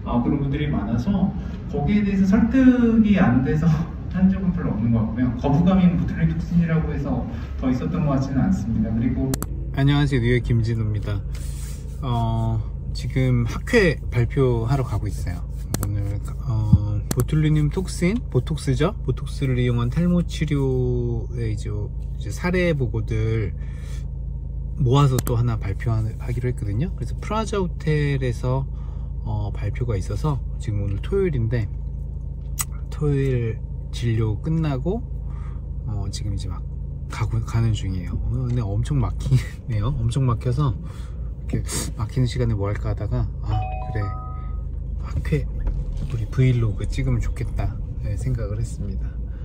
그런 분들이 많아서 거기에 대해서 설득이 안 돼서 한 적은 별로 없는 것 같고요. 거부감이 보툴리눔 톡신이라고 해서 더 있었던 것 같지는 않습니다. 그리고 안녕하세요, 뉴욕 김진우입니다. 지금 학회 발표하러 가고 있어요. 오늘 보툴리눔 톡신, 보톡스죠? 보톡스를 이용한 탈모 치료의 이제 사례 보고들 모아서 또 하나 발표하기로 했거든요. 그래서 프라자 호텔에서 발표가 있어서 지금 오늘 토요일인데, 토요일 진료 끝나고 지금 이제 막 가는 중이에요. 근데 엄청 막히네요. 엄청 막혀서 이렇게 막히는 시간에 뭐 할까 하다가 그래, 학회 우리 브이로그 찍으면 좋겠다 생각을 했습니다.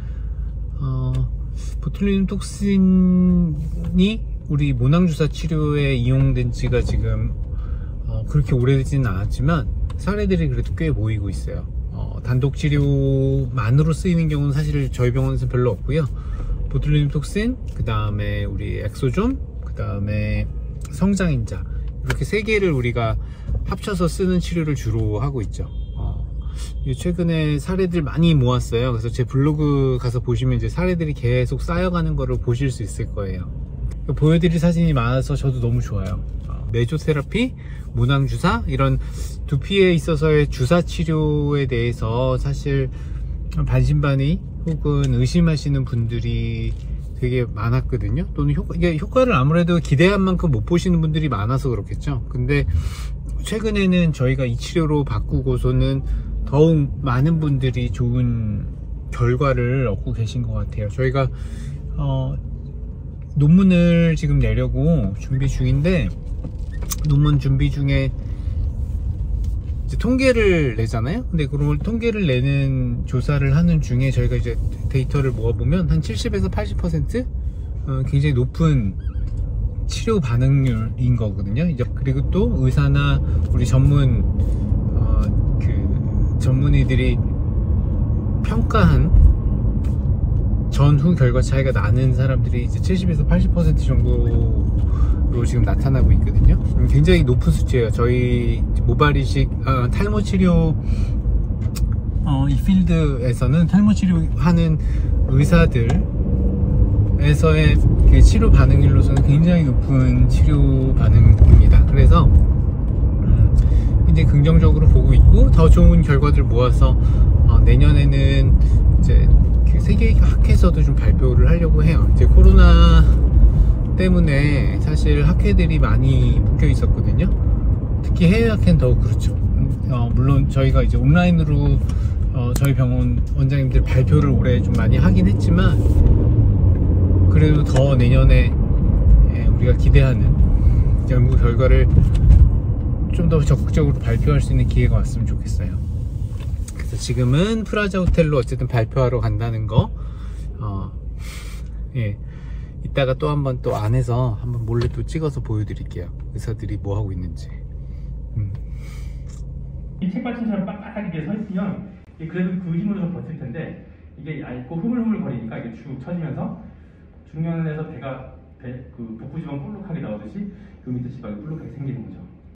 보툴리눔 톡신이 우리 모낭주사 치료에 이용된 지가 지금 그렇게 오래되지는 않았지만 사례들이 그래도 꽤 모이고 있어요. 단독 치료만으로 쓰이는 경우는 사실 저희 병원에서 별로 없고요. 보툴리눔 톡신, 그 다음에 우리 엑소존, 그 다음에 성장인자, 이렇게 세 개를 우리가 합쳐서 쓰는 치료를 주로 하고 있죠. 최근에 사례들 많이 모았어요. 그래서 제 블로그 가서 보시면 이제 사례들이 계속 쌓여가는 거를 보실 수 있을 거예요. 보여드릴 사진이 많아서 저도 너무 좋아요. 메조테라피, 모낭주사, 이런 두피에 있어서의 주사 치료에 대해서 사실 반신반의 혹은 의심하시는 분들이 되게 많았거든요. 또는 효과를 아무래도 기대한 만큼 못 보시는 분들이 많아서 그렇겠죠. 근데 최근에는 저희가 이 치료로 바꾸고서는 더욱 많은 분들이 좋은 결과를 얻고 계신 것 같아요. 저희가 논문을 지금 내려고 준비 중인데, 논문 준비 중에 이제 통계를 내잖아요. 근데 그런 통계를 내는 조사를 하는 중에 저희가 이제 데이터를 모아보면 한 70에서 80% 굉장히 높은 치료 반응률인 거거든요. 이제 그리고 또 의사나 우리 전문의들이 평가한 전후 결과 차이가 나는 사람들이 이제 70에서 80% 정도로 지금 나타나고 있거든요. 굉장히 높은 수치예요. 저희 모발이식 탈모 치료 이 필드에서는 탈모 치료하는 의사들에서의 그 치료 반응률로서는 굉장히 높은 치료 반응입니다. 그래서 이제 긍정적으로 보고 있고, 더 좋은 결과들 모아서 내년에는 이제 세계 학회에서도 좀 발표를 하려고 해요. 이제 코로나 때문에 사실 학회들이 많이 묶여 있었거든요. 특히 해외 학회는 더욱 그렇죠. 물론 저희가 이제 온라인으로 저희 병원 원장님들 발표를 올해 좀 많이 하긴 했지만, 그래도 더 내년에 우리가 기대하는 연구 결과를 좀 더 적극적으로 발표할 수 있는 기회가 왔으면 좋겠어요. 그래서 지금은 프라자 호텔로 어쨌든 발표하러 간다는 거, 이따가 또 한번 또 안에서 한번 몰래 또 찍어서 보여드릴게요. 의사들이 뭐 하고 있는지. 이 책받침처럼 빡빡하게 이렇게 서 있으면 그래도 그 힘으로 좀 버틸 텐데, 이게 얇고 흐물흐물 거리니까 이게 쭉 처지면서 중년에서 배가 그 복부지방 볼록하게 나오듯이 그 밑에 지방이 볼록하게 생기는 거죠.